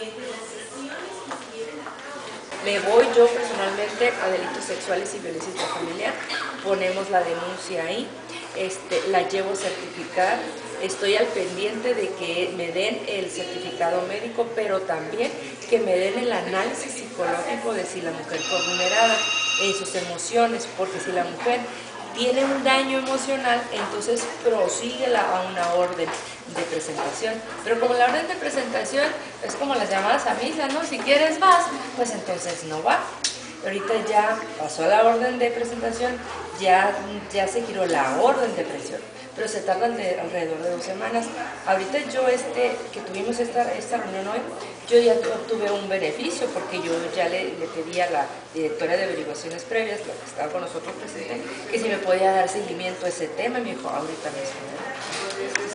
Me voy yo personalmente a delitos sexuales y violencia intrafamiliar, ponemos la denuncia ahí, la llevo a certificar, estoy al pendiente de que me den el certificado médico, pero también que me den el análisis psicológico de si la mujer fue vulnerada en sus emociones, porque si la mujer tiene un daño emocional, entonces prosigue a una orden de presentación. Pero como la orden de presentación es como las llamadas a misa, ¿no? Si quieres vas, pues entonces no va. Ahorita ya pasó la orden de presentación, ya se giró la orden de prisión, pero se tardan alrededor de 2 semanas. Ahorita yo, que tuvimos esta reunión hoy, yo ya obtuve un beneficio porque yo ya le pedí a la directora de averiguaciones previas, la que estaba con nosotros presente, que si me podía dar seguimiento a ese tema, y me dijo, ahorita mismo.